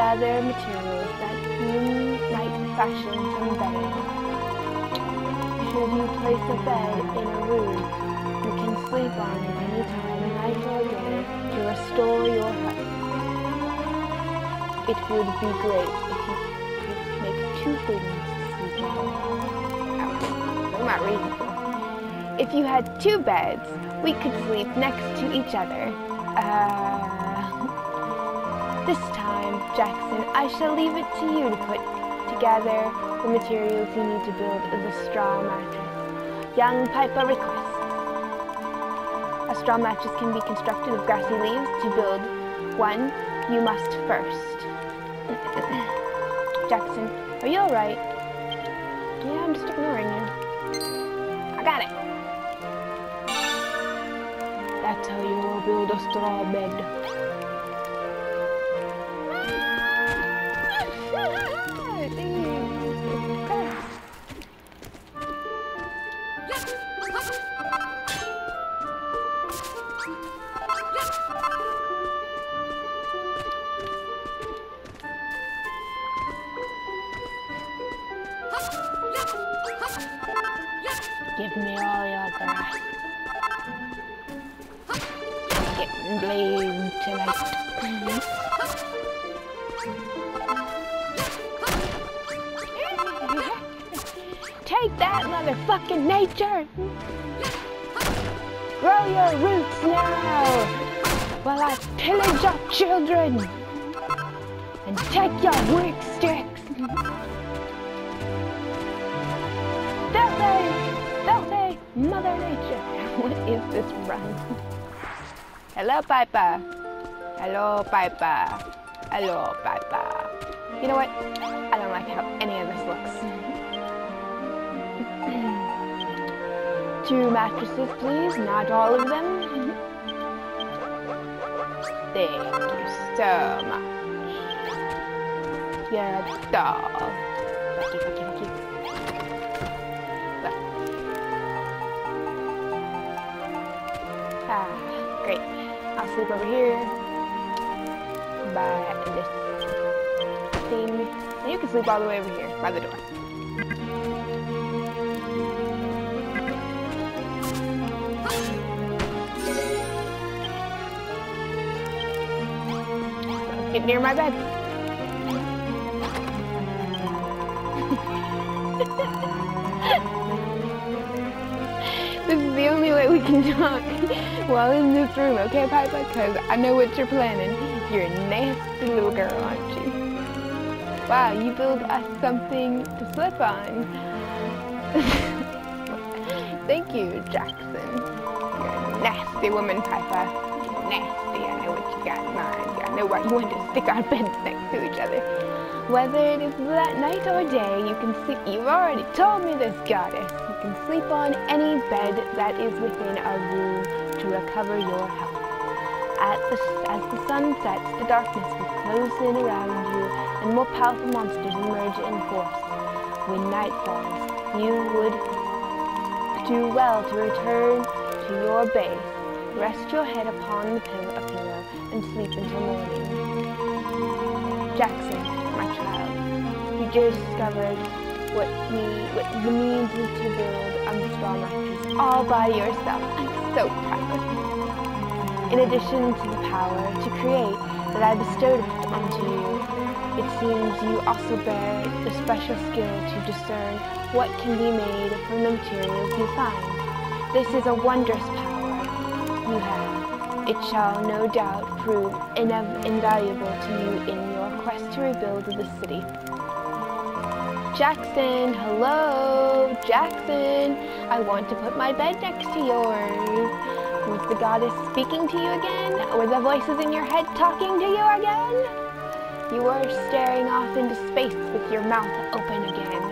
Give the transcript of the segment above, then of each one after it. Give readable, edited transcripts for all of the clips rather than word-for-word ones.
gather materials that you might fashion some bedding. Should you place a bed in a room, you can sleep on it any time, night or day, to restore your health. It would be great if you could make 2 things to sleep on. What am I reading for? If you had 2 beds, we could sleep next to each other. This time, Jackson, I shall leave it to you to put together the materials you need to build the straw mattress. Young Piper requests. A straw mattress can be constructed of grassy leaves. To build one, you must first. Jackson, are you alright? Yeah, I'm just ignoring you. I got it. That's how you will build a straw bed. Give me all your grass. Getting blazed tonight. Take that, motherfucking nature! Grow your roots now, while I pillage your children and take your weak sticks. Filthy Mother Nature. What is this run? Hello, Piper. Hello, Piper. Hello, Piper. You know what? I don't like how any of this looks. 2 mattresses, please. Not all of them. Thank you so much. You're a doll. Fucky. Great. I'll sleep over here by this thing. And you can sleep all the way over here by the door. Don't get near my bed. This is the only way we can talk while in this room, okay, Piper? Because I know what you're planning. You're a nasty little girl, aren't you? Wow, you build us something to slip on. Thank you, Jackson. You're a nasty woman, Piper. You're nasty. I know what you got in mind. I know why you want to stick our beds next to each other. Whether it is that night or day, you can sleep. You've already told me this, goddess. You can sleep on any bed that is within a room to recover your health. As the sun sets, the darkness will close in around you, and more powerful monsters emerge in force. When night falls, you would do well to return to your base, rest your head upon a pillow, and sleep until morning. Jackson, my child, you just discovered what the means is to build a straw mattress all by yourself. I'm so proud of you. In addition to the power to create that I bestowed onto you, it seems you also bear the special skill to discern what can be made from the materials you find. This is a wondrous power you have. It shall no doubt prove invaluable to you in your quest to rebuild the city. Jackson, hello, Jackson. I want to put my bed next to yours. Was the goddess speaking to you again? Were the voices in your head talking to you again? You were staring off into space with your mouth open again.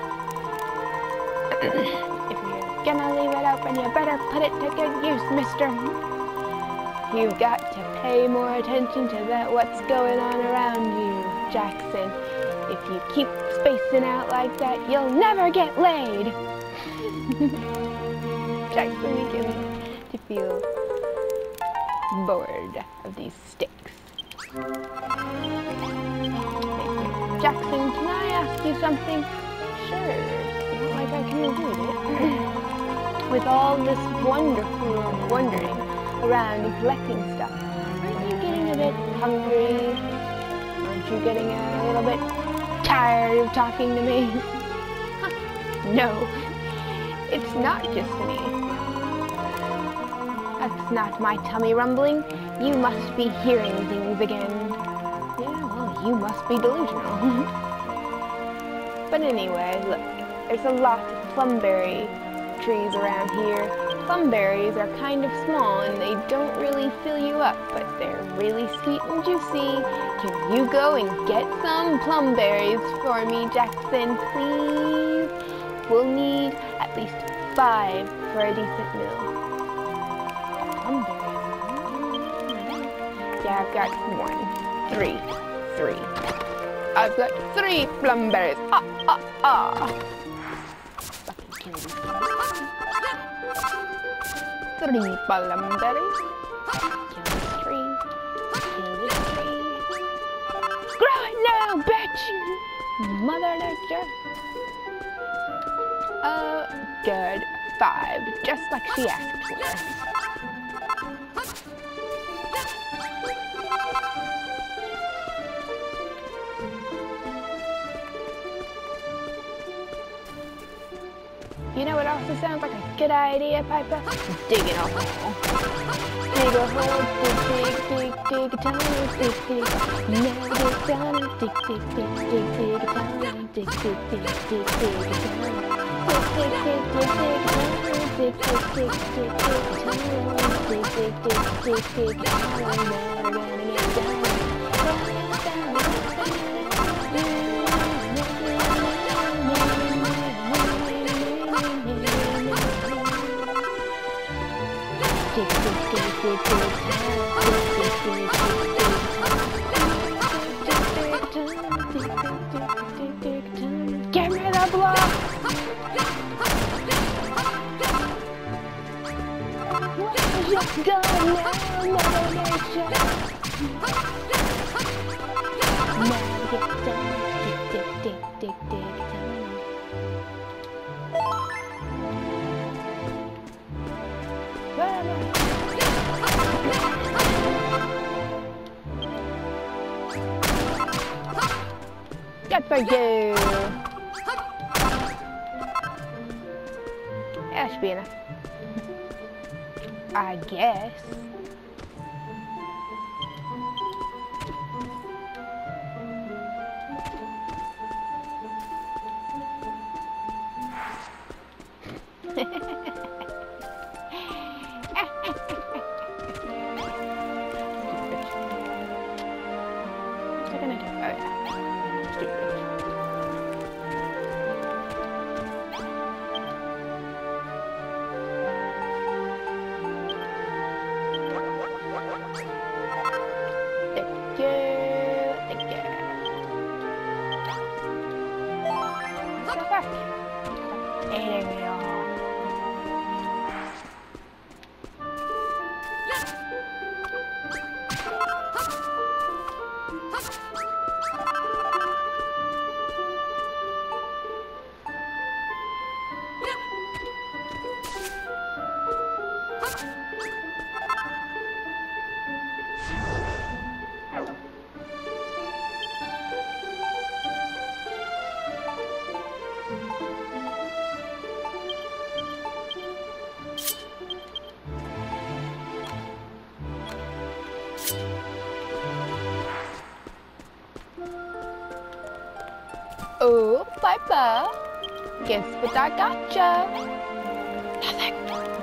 If you're gonna leave it open, you better put it to good use, mister. You've got to pay more attention to what's going on around you, Jackson. If you keep spacing out like that, you'll never get laid. Jackson begins to feel bored of these sticks. Jackson, can I ask you something? Sure. Not like I can avoid it. With all this wonderful wandering around and collecting stuff, aren't you getting a bit hungry? Aren't you getting a little bit tired of talking to me? No, it's not just me. That's not my tummy rumbling. You must be hearing things again. Yeah, well, you must be delusional. But anyway, look, there's a lot of plumberry trees around here. Plumberries are kind of small and they don't really fill you up, but they're really sweet and juicy. Can you go and get some plumberries for me, Jackson, please? We'll need at least 5 for a decent meal. Plumberries? Yeah, I've got 1, 3. I've got 3 plumberries. Fucking kill these guys. 3 plumberries. Kill this tree. Kill this tree. Grow it now, bitch! Mother nature. Oh, good. 5, just like she asked for. You know what also sounds like a good idea, Piper? Digging a hole. Dig a hole, dig a tunnel, dig, never dig down, dig a tunnel, dig a tunnel, dig a tunnel. Give me the block! Just go now, Mother Nature. Now get down, dig down. Where am I? Good for you. That should be enough. I guess. What's I gonna do? Oh yeah. Stupid. Oh, Piper, guess what I gotcha? Nothing.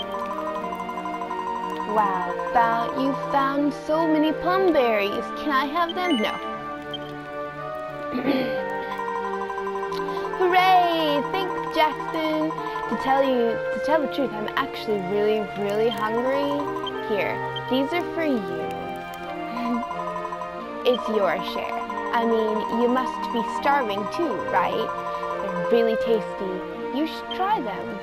Wow, you found so many plumberries. Can I have them? No. Hooray! Thanks, Jackson. To tell the truth, I'm actually really hungry. Here, these are for you. It's your share. I mean, you must be starving too, right? They're really tasty. You should try them.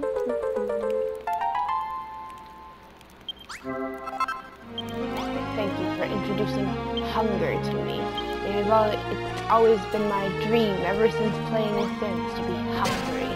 Thank you for introducing hunger to me. It's always been my dream ever since playing The Sims to be hungry.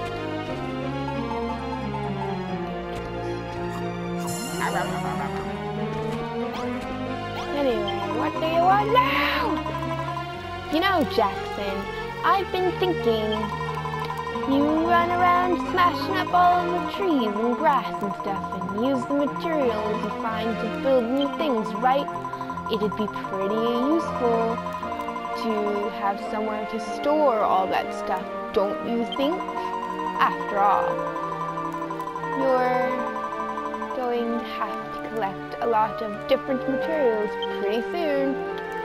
Anyway, what do you want now? You know, Jackson, I've been thinking, you run around smashing up all the trees and grass and stuff and use the materials you find to build new things, right? It'd be pretty useful to have somewhere to store all that stuff, don't you think? After all, you're going to have to collect a lot of different materials pretty soon.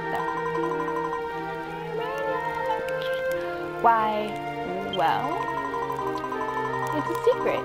Why, well, it's a secret.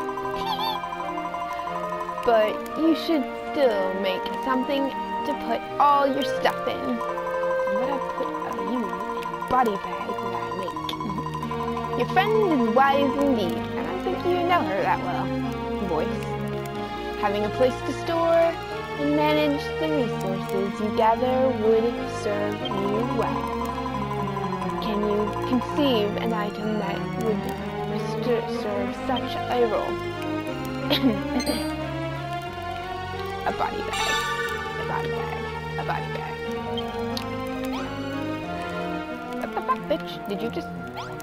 But you should still make something to put all your stuff in. I'm gonna put you in a body bag that I make. Your friend is wise indeed. I don't think you know her that well, voice. Having a place to store and manage the resources you gather would serve you well. Can you conceive an item that would serve such a role? A body bag. A body bag. A body bag. What the fuck, bitch? Did you just...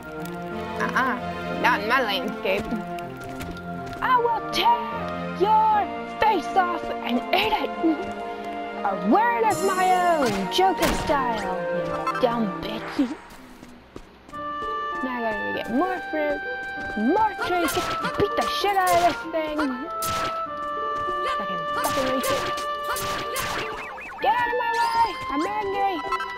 Not in my landscape. I will tear your face off and eat it! A word of my own, Joker style, you dumb bitch. Now I gotta get more fruit, more trees, beat the shit out of this thing. Fucking reach it. Get out of my way! I'm angry!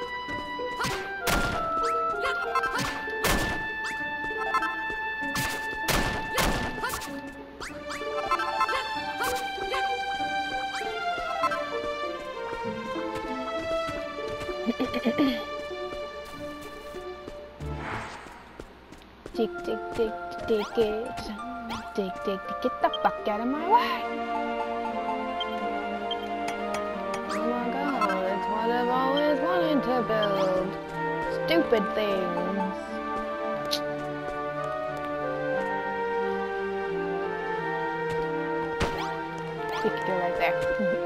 Dig, dig, dig, dig it. Dig, dig, get the fuck out of my way. Oh my god, it's what I've always wanted to build. Stupid things. You can go right there.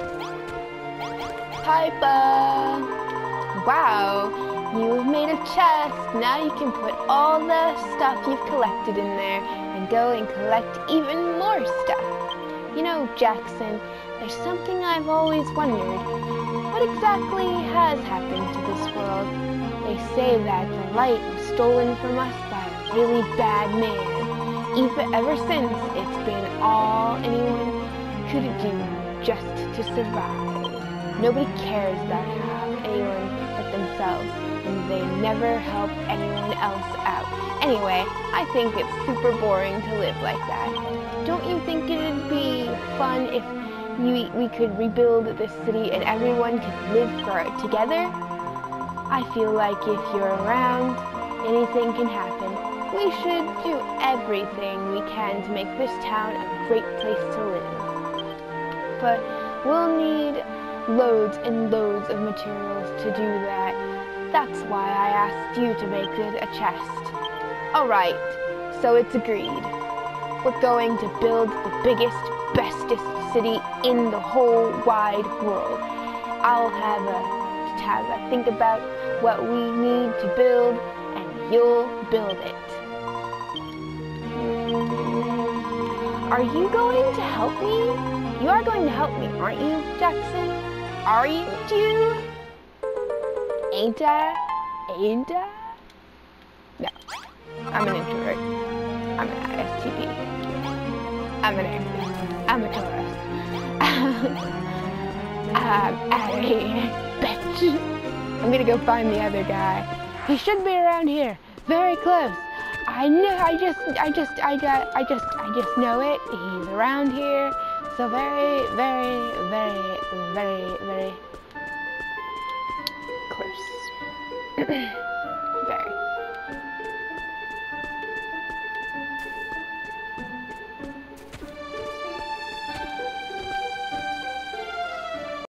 Piper! Wow, you've made a chest. Now you can put all the stuff you've collected in there and go and collect even more stuff. You know, Jackson, there's something I've always wondered. What exactly has happened to this world? They say that the light was stolen from us by a really bad man. Ever since, it's been all anyone could do just to survive. Nobody cares about how anyone but themselves, and they never help anyone else out. Anyway, I think it's super boring to live like that. Don't you think it'd be fun if we could rebuild this city and everyone could live together? I feel like if you're around, anything can happen. We should do everything we can to make this town a great place to live. But we'll need loads and loads of materials to do that. That's why I asked you to make it a chest. Alright, so it's agreed. We're going to build the biggest, bestest city in the whole wide world. I'll have a think about what we need to build, and you'll build it. Are you going to help me? You are going to help me, aren't you, Jackson? Are you? Ain't I? Ain't I? No. I'm an introvert. I'm an ISTP. I'm an Aries. I'm a Taurus. I'm out of here, bitch. I'm gonna go find the other guy. He should be around here. Very close. I just know it. He's around here. So very, very, very, very, very close.